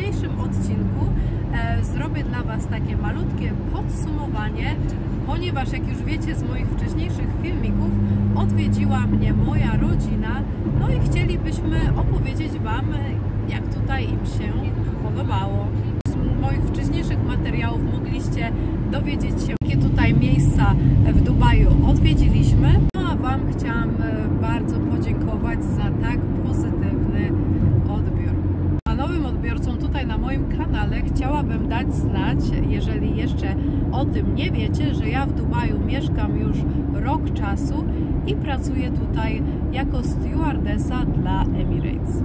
dzisiejszym odcinku zrobię dla Was takie malutkie podsumowanie, ponieważ jak już wiecie z moich wcześniejszych filmików, odwiedziła mnie moja rodzina, no i chcielibyśmy opowiedzieć Wam, jak tutaj im się podobało. Z moich wcześniejszych materiałów mogliście dowiedzieć się, jakie tutaj miejsca w Dubaju odwiedziliśmy. No a Wam chciałam bardzo podziękować za tak pozytywny odbiór. A nowym odbiorcom tutaj na moim kanale chciałabym dać znać, jeżeli jeszcze o tym nie wiecie, że ja w Dubaju mieszkam już rok czasu i pracuję tutaj jako stewardessa dla Emirates.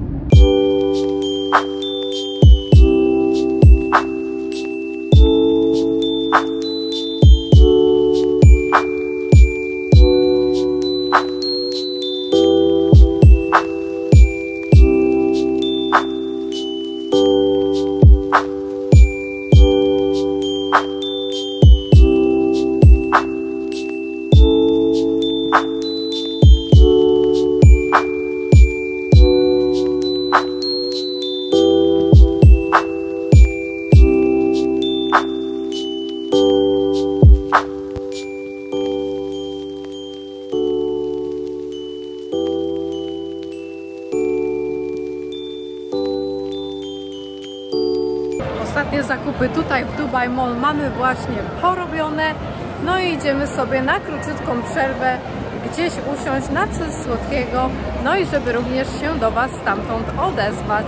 Ostatnie zakupy tutaj w Dubai Mall mamy właśnie porobione, no i idziemy sobie na króciutką przerwę, gdzieś usiąść na coś słodkiego, no i żeby również się do Was stamtąd odezwać.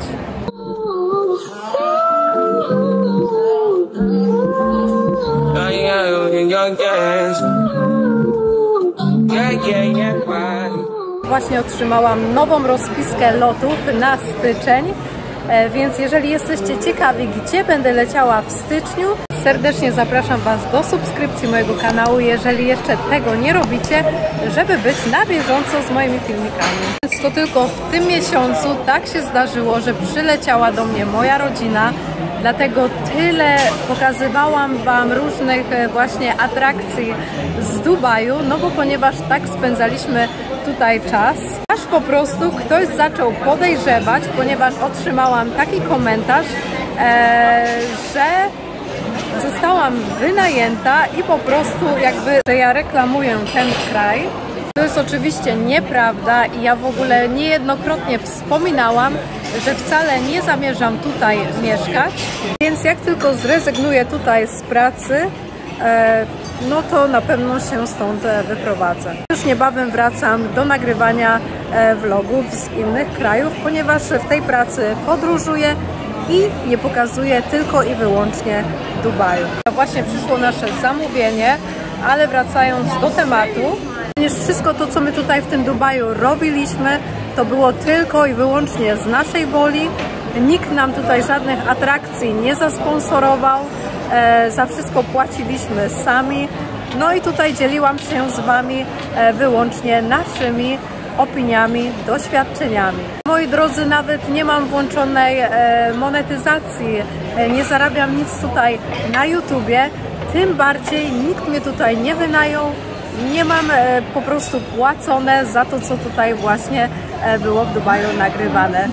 Właśnie otrzymałam nową rozpiskę lotów na styczeń. Więc jeżeli jesteście ciekawi, gdzie będę leciała w styczniu, serdecznie zapraszam Was do subskrypcji mojego kanału, jeżeli jeszcze tego nie robicie, żeby być na bieżąco z moimi filmikami. Więc to tylko w tym miesiącu tak się zdarzyło, że przyleciała do mnie moja rodzina, dlatego tyle pokazywałam Wam różnych właśnie atrakcji z Dubaju, no bo ponieważ tak spędzaliśmy tutaj czas, aż po prostu ktoś zaczął podejrzewać, ponieważ otrzymałam taki komentarz, że zostałam wynajęta i po prostu jakby, że ja reklamuję ten kraj. To jest oczywiście nieprawda i ja w ogóle niejednokrotnie wspominałam, że wcale nie zamierzam tutaj mieszkać, więc jak tylko zrezygnuję tutaj z pracy, no to na pewno się stąd wyprowadzę. Już niebawem wracam do nagrywania vlogów z innych krajów, ponieważ w tej pracy podróżuję i nie pokazuję tylko i wyłącznie Dubaju. Właśnie przyszło nasze zamówienie, ale wracając do tematu, ponieważ wszystko to, co my tutaj w tym Dubaju robiliśmy, to było tylko i wyłącznie z naszej woli. Nikt nam tutaj żadnych atrakcji nie zasponsorował. Za wszystko płaciliśmy sami. No i tutaj dzieliłam się z Wami wyłącznie naszymi opiniami, doświadczeniami. Moi drodzy, nawet nie mam włączonej monetyzacji, nie zarabiam nic tutaj na YouTubie, tym bardziej nikt mnie tutaj nie wynajął, nie mam po prostu płacone za to, co tutaj właśnie było w Dubaju nagrywane.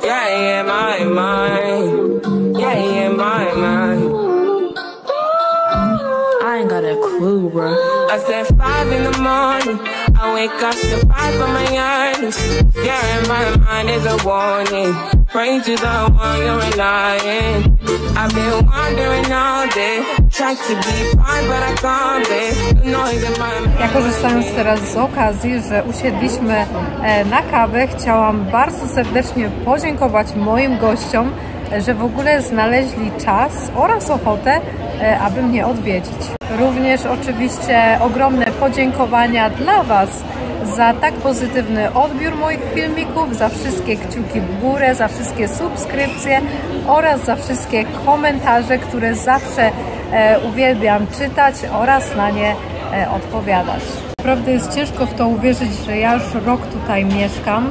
I ain't got a clue, bro. I said 5 in the morning. I wake up to 5 on my earnings. Fear in my mind is a warning. Pray to the one you're relying. I've been wandering all day. Try to be fine, but I can't be. The noise in my mind. Ja korzystając teraz z okazji, że usiedliśmy na kawę, chciałam bardzo serdecznie podziękować moim gościom, że w ogóle znaleźli czas oraz ochotę, aby mnie odwiedzić. Również oczywiście ogromne podziękowania dla Was za tak pozytywny odbiór moich filmików, za wszystkie kciuki w górę, za wszystkie subskrypcje oraz za wszystkie komentarze, które zawsze uwielbiam czytać oraz na nie odpowiadać. Naprawdę jest ciężko w to uwierzyć, że ja już rok tutaj mieszkam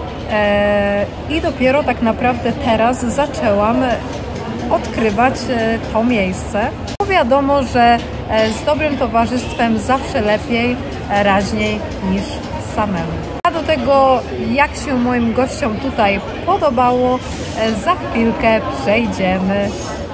i dopiero tak naprawdę teraz zaczęłam odkrywać to miejsce. Bo wiadomo, że z dobrym towarzystwem zawsze lepiej, raźniej niż samemu. A do tego, jak się moim gościom tutaj podobało, za chwilkę przejdziemy.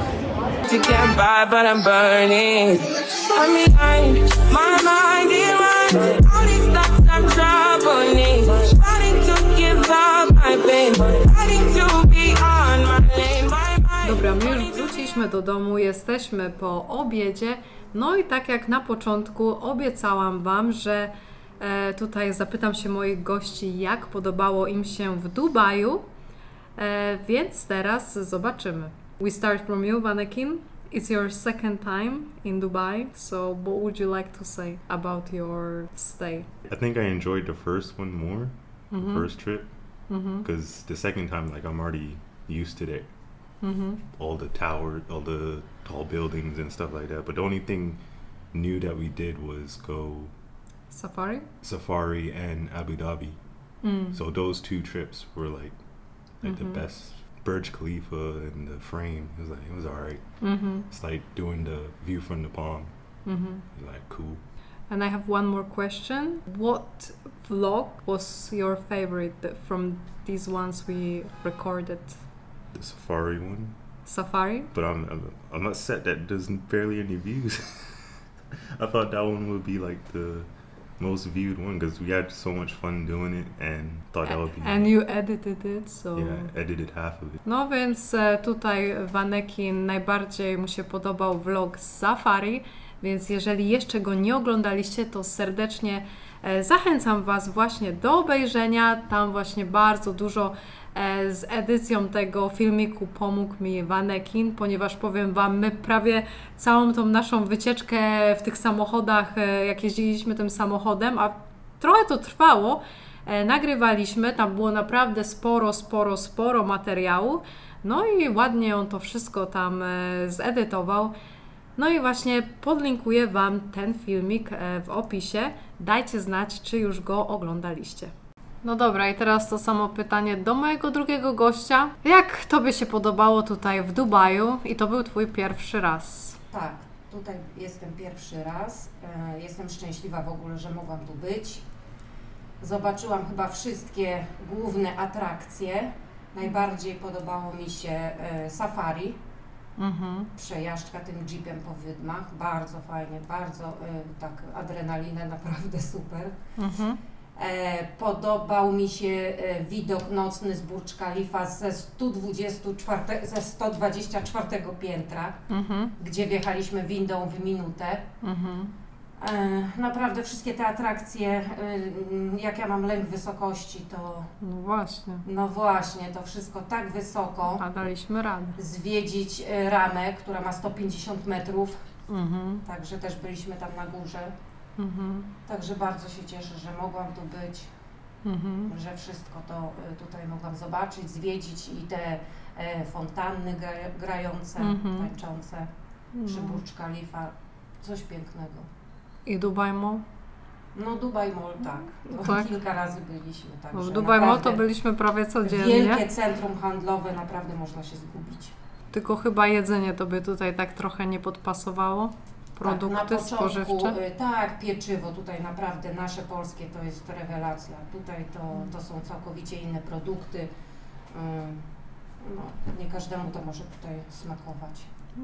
Dobra, my już wróciliśmy do domu, jesteśmy po obiedzie. No i tak jak na początku obiecałam Wam, że tutaj zapytam się moich gości, jak podobało im się w Dubaju, więc teraz zobaczymy. We start from you, Vanekin. It's your second time in Dubai, so what would you like to say about your stay? I think I enjoyed the first one more, the first trip, because the second time, like, I'm already used to it. All the towers, all the tall buildings and stuff like that. But the only thing new that we did was go Safari and Abu Dhabi. So those two trips were like the best. Burj Khalifa and the frame, it was alright. It's like doing the view from the palm. It's like cool. And I have one more question. What vlog was your favorite from these ones we recorded? The Safari one. Safari? But I'm upset that there's barely any views. I thought that one would be like the most viewed one because we had so much fun doing it and thought that would be... And you edited it, so... Yeah, I edited half of it. No więc tutaj Vanekin najbardziej mu się podobał vlog z Safari, więc jeżeli jeszcze go nie oglądaliście, to serdecznie zachęcam Was właśnie do obejrzenia. Tam właśnie bardzo dużo z edycją tego filmiku pomógł mi Vanekin, ponieważ powiem Wam, my prawie całą tą naszą wycieczkę w tych samochodach, jak jeździliśmy tym samochodem, a trochę to trwało, nagrywaliśmy, tam było naprawdę sporo materiału, no i ładnie on to wszystko tam zedytował. No i właśnie podlinkuję Wam ten filmik w opisie, dajcie znać, czy już go oglądaliście. No dobra, i teraz to samo pytanie do mojego drugiego gościa. Jak Tobie się podobało tutaj w Dubaju i to był Twój pierwszy raz? Tak, tutaj jestem pierwszy raz. Jestem szczęśliwa w ogóle, że mogłam tu być. Zobaczyłam chyba wszystkie główne atrakcje. Najbardziej podobało mi się safari. Przejażdżka tym jeepem po wydmach. Bardzo fajnie, bardzo tak adrenalinę, naprawdę super. Podobał mi się widok nocny z Burj Khalifa ze 124 piętra, gdzie wjechaliśmy windą w minutę. Naprawdę wszystkie te atrakcje, jak ja mam lęk wysokości, to... No właśnie, to wszystko tak wysoko. A daliśmy radę. Zwiedzić ramę, która ma 150 metrów, także też byliśmy tam na górze. Także bardzo się cieszę, że mogłam tu być, że wszystko to tutaj mogłam zobaczyć, zwiedzić i te fontanny grające, tańczące przy Burj Khalifa. Coś pięknego. I Dubai Mall? No Dubai Mall tak. Kilka razy byliśmy. No, w Dubai Mall to byliśmy prawie codziennie. Wielkie centrum handlowe, naprawdę można się zgubić. Tylko chyba jedzenie Tobie tutaj tak trochę nie podpasowało? Produkty tak, na początku, spożywcze? Tak, pieczywo tutaj naprawdę nasze polskie to jest rewelacja. Tutaj to są całkowicie inne produkty. No, nie każdemu to może tutaj smakować.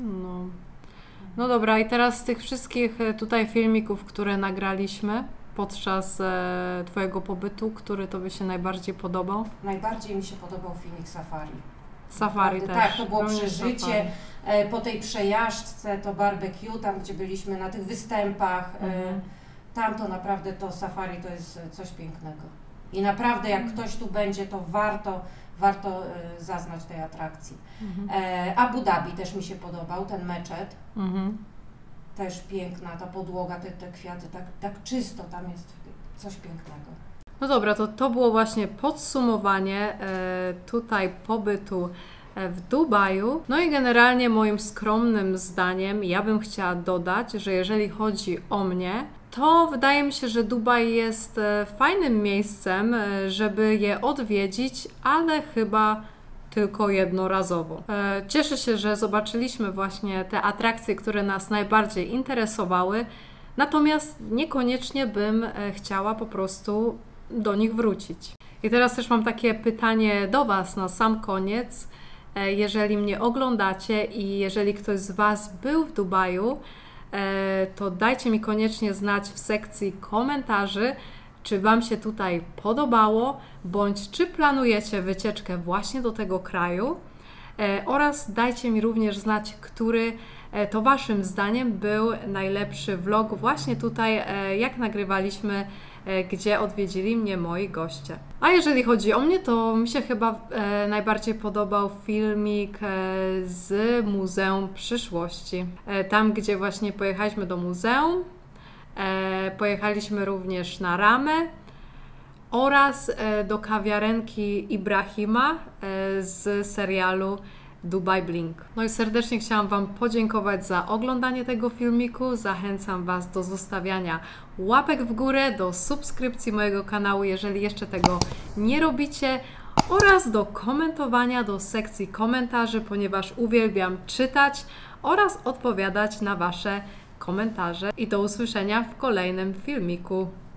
No dobra, i teraz z tych wszystkich tutaj filmików, które nagraliśmy podczas Twojego pobytu, który Tobie się najbardziej podobał? Najbardziej mi się podobał filmik Safari. Safari też. Tak, to było przeżycie po tej przejażdżce, to barbecue, tam gdzie byliśmy na tych występach, tam to naprawdę to safari to jest coś pięknego. I naprawdę jak ktoś tu będzie, to warto zaznać tej atrakcji. Abu Dhabi też mi się podobał, ten meczet. Też piękna ta podłoga, te kwiaty, tak czysto, tam jest coś pięknego. No dobra, to było właśnie podsumowanie tutaj pobytu w Dubaju. No i generalnie moim skromnym zdaniem ja bym chciała dodać, że jeżeli chodzi o mnie, to wydaje mi się, że Dubaj jest fajnym miejscem, żeby je odwiedzić, ale chyba tylko jednorazowo. Cieszę się, że zobaczyliśmy właśnie te atrakcje, które nas najbardziej interesowały, natomiast niekoniecznie bym chciała po prostu do nich wrócić. I teraz też mam takie pytanie do Was na sam koniec. Jeżeli mnie oglądacie i jeżeli ktoś z Was był w Dubaju, to dajcie mi koniecznie znać w sekcji komentarzy, czy Wam się tutaj podobało, bądź czy planujecie wycieczkę właśnie do tego kraju, oraz dajcie mi również znać, który to Waszym zdaniem był najlepszy vlog właśnie tutaj, jak nagrywaliśmy, gdzie odwiedzili mnie moi goście. A jeżeli chodzi o mnie, to mi się chyba najbardziej podobał filmik z Muzeum Przyszłości. Tam, gdzie właśnie pojechaliśmy do muzeum, pojechaliśmy również na Ramę oraz do kawiarenki Ibrahima z serialu Dubai Bling. No i serdecznie chciałam Wam podziękować za oglądanie tego filmiku. Zachęcam Was do zostawiania łapek w górę, do subskrypcji mojego kanału, jeżeli jeszcze tego nie robicie, oraz do komentowania do sekcji komentarzy, ponieważ uwielbiam czytać oraz odpowiadać na Wasze komentarze. I do usłyszenia w kolejnym filmiku.